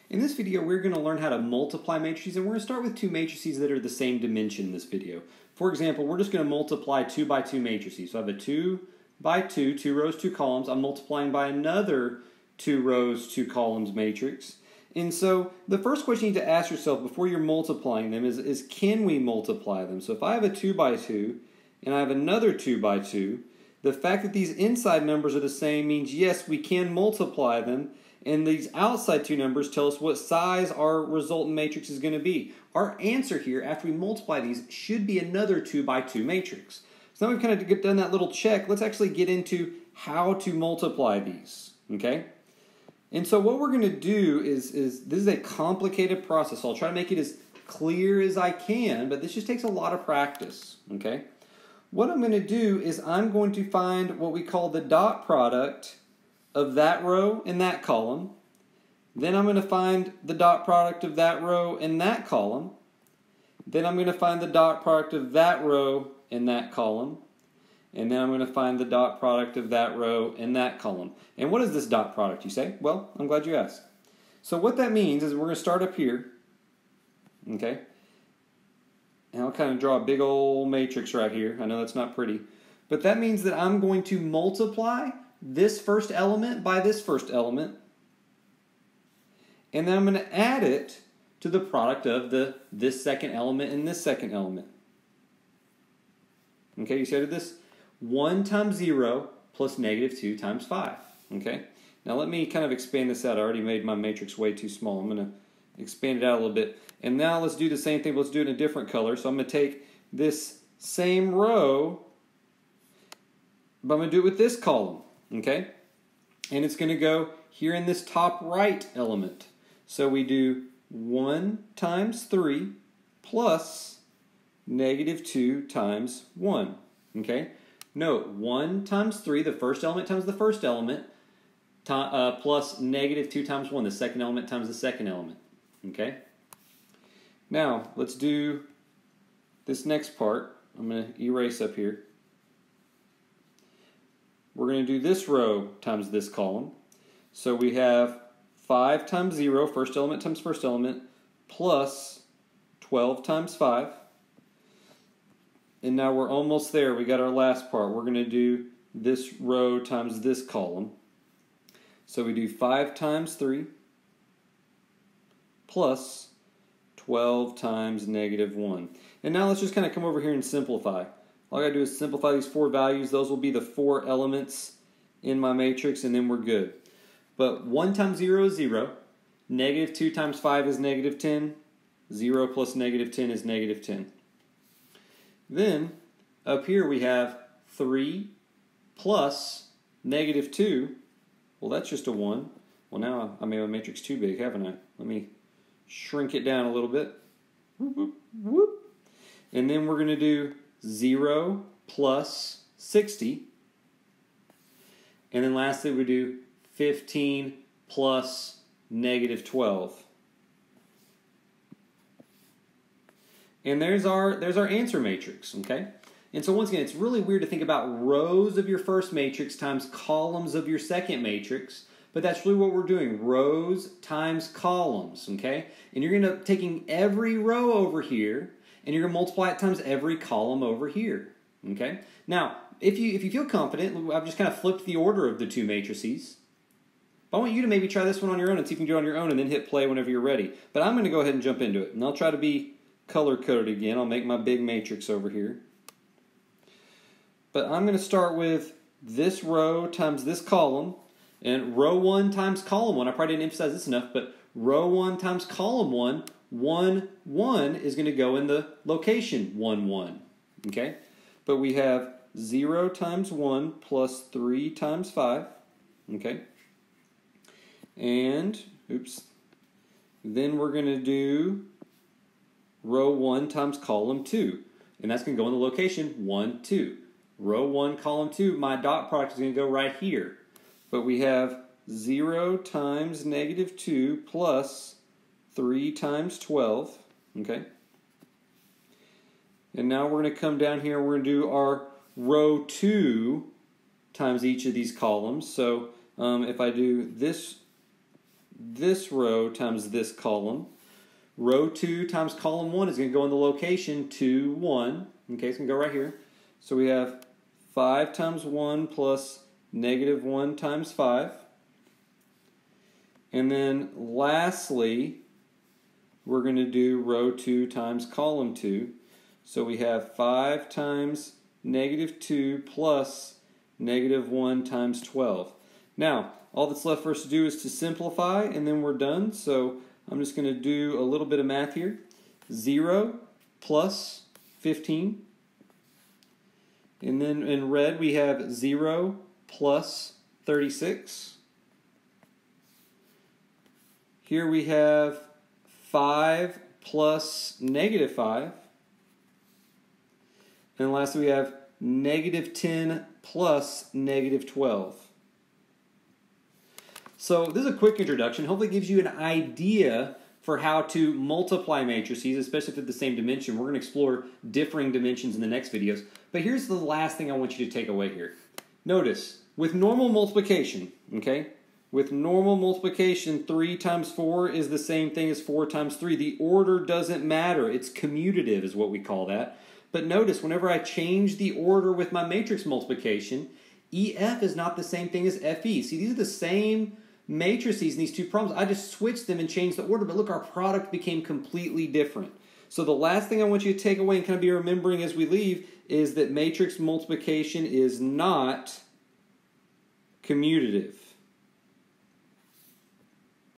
In this video, we're going to learn how to multiply matrices, and we're going to start with two matrices that are the same dimension in this video. For example, we're just going to multiply 2 by 2 matrices. So I have a 2 by 2, 2 rows, 2 columns. I'm multiplying by another 2 rows, 2 columns matrix. And so the first question you need to ask yourself before you're multiplying them is can we multiply them? So if I have a 2 by 2 and I have another 2 by 2, the fact that these inside numbers are the same means yes, we can multiply them. And these outside two numbers tell us what size our resultant matrix is going to be. Our answer here, after we multiply these, should be another 2 by 2 matrix. So now we've kind of done that little check. Let's actually get into how to multiply these. Okay? And so what we're going to do is this is a complicated process. So I'll try to make it as clear as I can, but this just takes a lot of practice. Okay? What I'm going to do is I'm going to find what we call the dot product of that row and that column. Then I'm going to find the dot product of that row and that column. Then I'm going to find the dot product of that row and that column. And then I'm going to find the dot product of that row and that column. And what is this dot product, you say? Well, I'm glad you asked. So what that means is we're going to start up here. Okay? And I'll kind of draw a big old matrix right here. I know that's not pretty. But that means that I'm going to multiply this first element by this first element, and then I'm going to add it to the product of this second element and this second element. Okay, you see I did this? 1 times 0 plus negative 2 times 5. Okay, now let me kind of expand this out. I already made my matrix way too small. I'm going to expand it out a little bit. And now let's do the same thing. Let's do it in a different color. So I'm going to take this same row, but I'm going to do it with this column. Okay, and it's going to go here in this top right element. So we do 1 times 3 plus negative 2 times 1. Okay, note 1 times 3, the first element times the first element, plus negative 2 times 1, the second element times the second element. Okay, now let's do this next part. I'm going to erase up here. We're going to do this row times this column. So we have 5 times 0, first element times first element, plus 12 times 5. And now we're almost there. We got our last part. We're going to do this row times this column. So we do 5 times 3 plus 12 times negative 1. And now let's just kind of come over here and simplify. All I got to do is simplify these 4 values. Those will be the 4 elements in my matrix, and then we're good. But 1 times 0 is 0. Negative 2 times 5 is negative 10. 0 plus negative 10 is negative 10. Then, up here we have 3 plus negative 2. Well, that's just a 1. Well, now I made my matrix too big, haven't I? Let me shrink it down a little bit. Whoop, whoop, whoop. And then we're going to do 0 plus 60. And then lastly we do 15 plus negative 12. And there's our answer matrix, okay? And so once again, it's really weird to think about rows of your first matrix times columns of your second matrix, but that's really what we're doing, rows times columns, okay? And you're going to end up taking every row over here, and you're going to multiply it times every column over here. Okay? Now, if you feel confident, I've just kind of flipped the order of the two matrices. But I want you to maybe try this one on your own and see if you can do it on your own and then hit play whenever you're ready. But I'm going to go ahead and jump into it. And I'll try to be color-coded again. I'll make my big matrix over here. But I'm going to start with this row times this column. And row 1 times column 1. I probably didn't emphasize this enough, but row 1 times column 1. 1, 1 is going to go in the location 1, 1. Okay? But we have 0 times 1 plus 3 times 5. Okay? And, oops. Then we're going to do row 1 times column 2. And that's going to go in the location 1, 2. Row 1, column 2, my dot product is going to go right here. But we have 0 times negative 2 plus 3 times 12, okay? And now we're going to come down here and we're going to do our row 2 times each of these columns. So if I do this this row times this column. Row 2 times column 1 is going to go in the location 2, 1. Okay, it's going to go right here. So we have 5 times 1 plus negative 1 times 5. And then lastly, we're going to do row 2 times column 2. So we have 5 times negative 2 plus negative 1 times 12. Now, all that's left for us to do is to simplify, and then we're done. So I'm just going to do a little bit of math here. 0 plus 15. And then in red we have 0 plus 36. Here we have 5 plus negative 5. And lastly we have negative 10 plus negative 12. So this is a quick introduction. Hopefully it gives you an idea for how to multiply matrices, especially if they're the same dimension. We're going to explore differing dimensions in the next videos. But here's the last thing I want you to take away here. Notice, with normal multiplication, okay, with normal multiplication, 3 times 4 is the same thing as 4 times 3. The order doesn't matter. It's commutative is what we call that. But notice, whenever I change the order with my matrix multiplication, EF is not the same thing as FE. See, these are the same matrices in these two problems. I just switched them and changed the order, but look, our product became completely different. So the last thing I want you to take away and kind of be remembering as we leave is that matrix multiplication is not commutative.